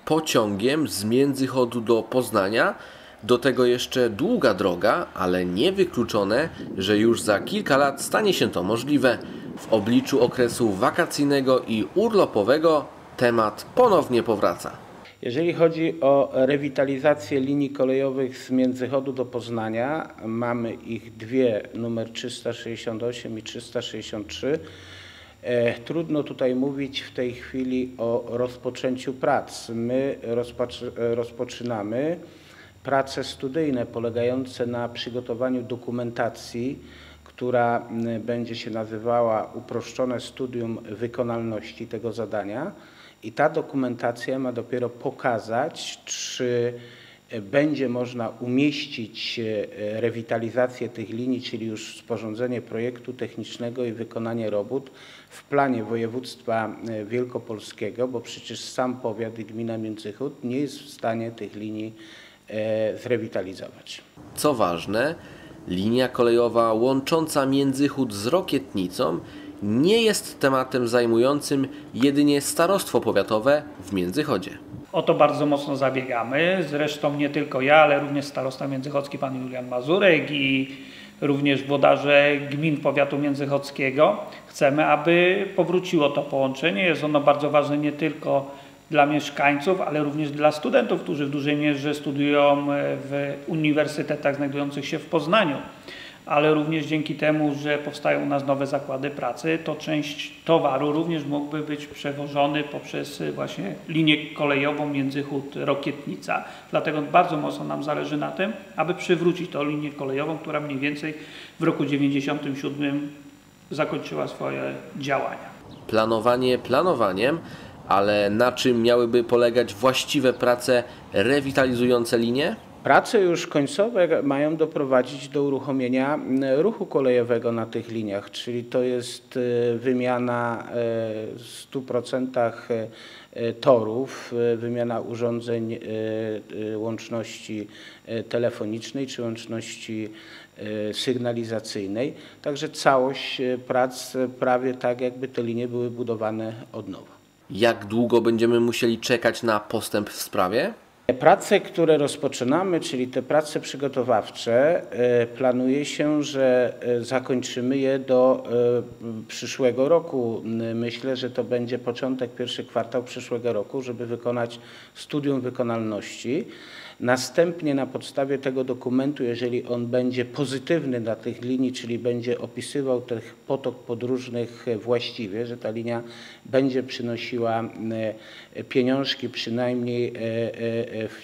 pociągiem z Międzychodu do Poznania. Do tego jeszcze długa droga, ale niewykluczone, że już za kilka lat stanie się to możliwe. W obliczu okresu wakacyjnego i urlopowego temat ponownie powraca. Jeżeli chodzi o rewitalizację linii kolejowych z Międzychodu do Poznania, mamy ich dwie, numer 368 i 363. Trudno tutaj mówić w tej chwili o rozpoczęciu prac. My rozpoczynamy prace studyjne polegające na przygotowaniu dokumentacji, która będzie się nazywała uproszczone studium wykonalności tego zadania. I ta dokumentacja ma dopiero pokazać, czy będzie można umieścić rewitalizację tych linii, czyli już sporządzenie projektu technicznego i wykonanie robót w planie województwa wielkopolskiego, bo przecież sam powiat i gmina Międzychód nie jest w stanie tych linii zrewitalizować. Co ważne, linia kolejowa łącząca Międzychód z Rokietnicą nie jest tematem zajmującym jedynie starostwo powiatowe w Międzychodzie. O to bardzo mocno zabiegamy. Zresztą nie tylko ja, ale również starosta międzychodzki pan Julian Mazurek i również włodarze gmin powiatu międzychodzkiego. Chcemy, aby powróciło to połączenie. Jest ono bardzo ważne nie tylko dla mieszkańców, ale również dla studentów, którzy w dużej mierze studiują w uniwersytetach znajdujących się w Poznaniu. Ale również dzięki temu, że powstają u nas nowe zakłady pracy, to część towaru również mógłby być przewożony poprzez właśnie linię kolejową Międzychód-Rokietnica. Dlatego bardzo mocno nam zależy na tym, aby przywrócić tą linię kolejową, która mniej więcej w roku 1997 zakończyła swoje działania. Planowanie planowaniem, ale na czym miałyby polegać właściwe prace rewitalizujące linie? Prace już końcowe mają doprowadzić do uruchomienia ruchu kolejowego na tych liniach, czyli to jest wymiana w 100% torów, wymiana urządzeń łączności telefonicznej czy łączności sygnalizacyjnej. Także całość prac prawie tak, jakby te linie były budowane od nowa. Jak długo będziemy musieli czekać na postęp w sprawie? Prace, które rozpoczynamy, czyli te prace przygotowawcze, planuje się, że zakończymy je do przyszłego roku. Myślę, że to będzie początek, pierwszy kwartał przyszłego roku, żeby wykonać studium wykonalności. Następnie na podstawie tego dokumentu, jeżeli on będzie pozytywny dla tych linii, czyli będzie opisywał ten potok podróżnych właściwie, że ta linia będzie przynosiła pieniążki przynajmniej w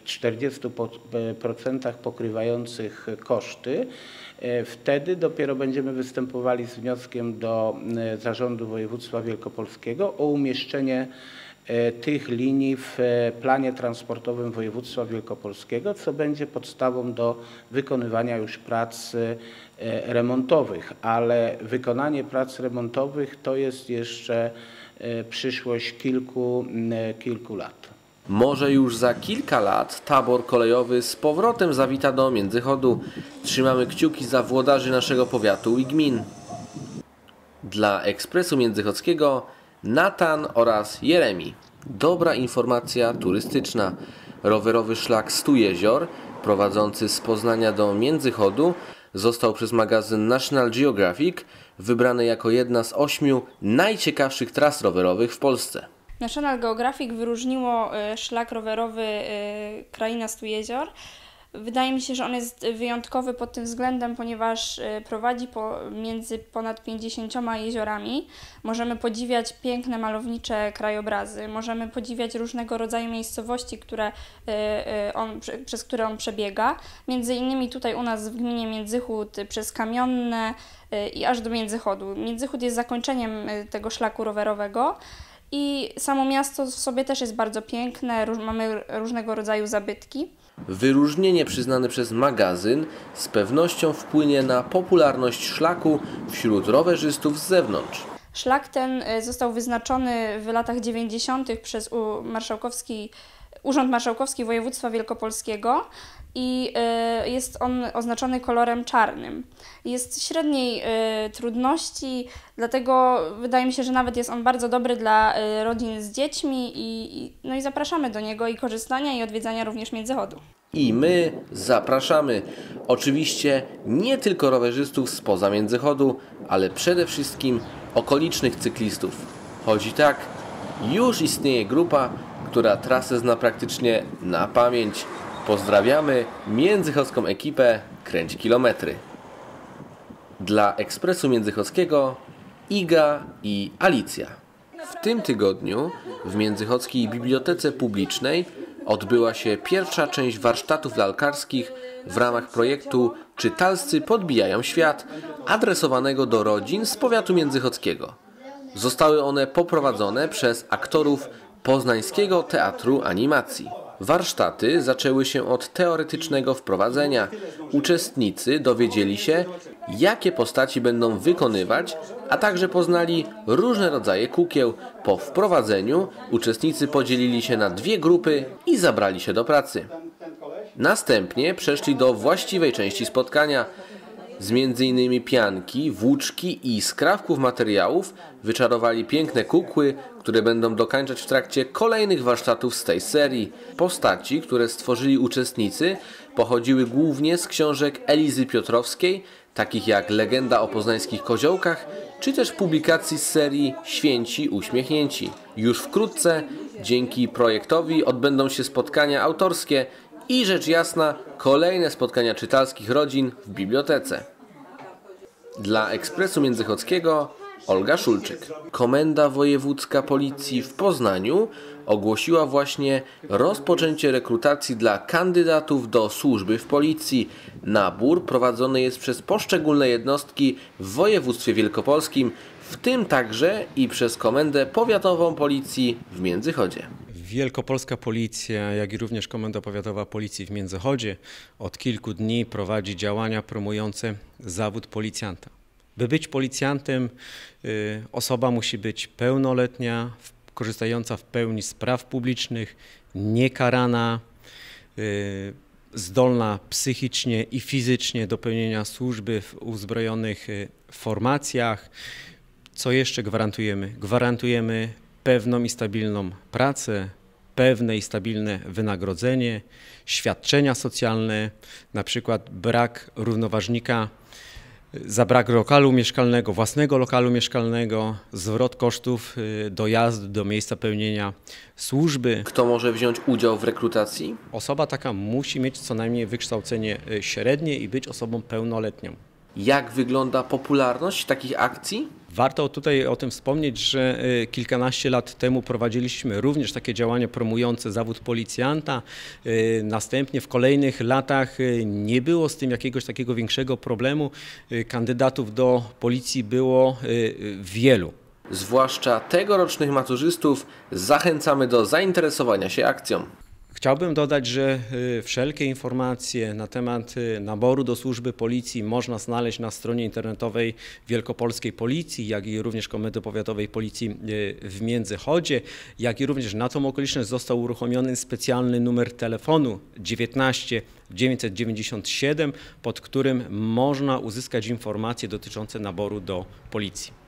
40% pokrywających koszty, wtedy dopiero będziemy występowali z wnioskiem do Zarządu Województwa Wielkopolskiego o umieszczenie tych linii w planie transportowym województwa wielkopolskiego, co będzie podstawą do wykonywania już prac remontowych, ale wykonanie prac remontowych to jest jeszcze przyszłość kilku lat. Może już za kilka lat tabor kolejowy z powrotem zawita do Międzychodu. Trzymamy kciuki za włodarzy naszego powiatu i gmin. Dla Ekspresu Międzychodzkiego Natan oraz Jeremi. Dobra informacja turystyczna. Rowerowy szlak 100 jezior, prowadzący z Poznania do Międzychodu, został przez magazyn National Geographic wybrany jako jedna z 8 najciekawszych tras rowerowych w Polsce. National Geographic wyróżniło szlak rowerowy Kraina 100 jezior. Wydaje mi się, że on jest wyjątkowy pod tym względem, ponieważ prowadzi między ponad 50 jeziorami. Możemy podziwiać piękne, malownicze krajobrazy, możemy podziwiać różnego rodzaju miejscowości, przez które on przebiega. Między innymi tutaj u nas w gminie Międzychód przez Kamionne i aż do Międzychodu. Międzychód jest zakończeniem tego szlaku rowerowego. I samo miasto w sobie też jest bardzo piękne, mamy różnego rodzaju zabytki. Wyróżnienie przyznane przez magazyn z pewnością wpłynie na popularność szlaku wśród rowerzystów z zewnątrz. Szlak ten został wyznaczony w latach 90. przez marszałkowski Urząd Marszałkowski Województwa Wielkopolskiego i jest on oznaczony kolorem czarnym. Jest średniej trudności, dlatego wydaje mi się, że nawet jest on bardzo dobry dla rodzin z dziećmi no i zapraszamy do niego i korzystania i odwiedzania również Międzychodu. I my zapraszamy oczywiście nie tylko rowerzystów spoza Międzychodu, ale przede wszystkim okolicznych cyklistów. Choć i tak już istnieje grupa, która trasę zna praktycznie na pamięć. Pozdrawiamy międzychodzką ekipę Kręć Kilometry. Dla Ekspresu Międzychodzkiego Iga i Alicja. W tym tygodniu w Międzychodzkiej Bibliotece Publicznej odbyła się pierwsza część warsztatów lalkarskich w ramach projektu Czytalscy podbijają świat, adresowanego do rodzin z powiatu międzychodzkiego. Zostały one poprowadzone przez aktorów Poznańskiego Teatru Animacji. Warsztaty zaczęły się od teoretycznego wprowadzenia. Uczestnicy dowiedzieli się, jakie postaci będą wykonywać, a także poznali różne rodzaje kukieł. Po wprowadzeniu uczestnicy podzielili się na dwie grupy i zabrali się do pracy. Następnie przeszli do właściwej części spotkania. Z m.in. pianki, włóczki i skrawków materiałów wyczarowali piękne kukły, które będą dokańczać w trakcie kolejnych warsztatów z tej serii. Postaci, które stworzyli uczestnicy, pochodziły głównie z książek Elizy Piotrowskiej, takich jak Legenda o poznańskich koziołkach, czy też publikacji z serii Święci Uśmiechnięci. Już wkrótce, dzięki projektowi, odbędą się spotkania autorskie i rzecz jasna kolejne spotkania czytalskich rodzin w bibliotece. Dla Ekspresu Międzychodzkiego Olga Szulczyk. Komenda Wojewódzka Policji w Poznaniu ogłosiła właśnie rozpoczęcie rekrutacji dla kandydatów do służby w Policji. Nabór prowadzony jest przez poszczególne jednostki w województwie wielkopolskim, w tym także i przez Komendę Powiatową Policji w Międzychodzie. Wielkopolska Policja, jak i również Komenda Powiatowa Policji w Międzychodzie od kilku dni prowadzi działania promujące zawód policjanta. By być policjantem, osoba musi być pełnoletnia, korzystająca w pełni z praw publicznych, niekarana, zdolna psychicznie i fizycznie do pełnienia służby w uzbrojonych formacjach. Co jeszcze gwarantujemy? Gwarantujemy pewną i stabilną pracę, pewne i stabilne wynagrodzenie, świadczenia socjalne, na przykład brak równoważnika za brak lokalu mieszkalnego, własnego lokalu mieszkalnego, zwrot kosztów dojazdu do miejsca pełnienia służby. Kto może wziąć udział w rekrutacji? Osoba taka musi mieć co najmniej wykształcenie średnie i być osobą pełnoletnią. Jak wygląda popularność takich akcji? Warto tutaj o tym wspomnieć, że kilkanaście lat temu prowadziliśmy również takie działania promujące zawód policjanta. Następnie w kolejnych latach nie było z tym jakiegoś takiego większego problemu. Kandydatów do policji było wielu. Zwłaszcza tegorocznych maturzystów zachęcamy do zainteresowania się akcją. Chciałbym dodać, że wszelkie informacje na temat naboru do służby policji można znaleźć na stronie internetowej Wielkopolskiej Policji, jak i również Komendy Powiatowej Policji w Międzychodzie, jak i również na tą okoliczność został uruchomiony specjalny numer telefonu 19 997, pod którym można uzyskać informacje dotyczące naboru do policji.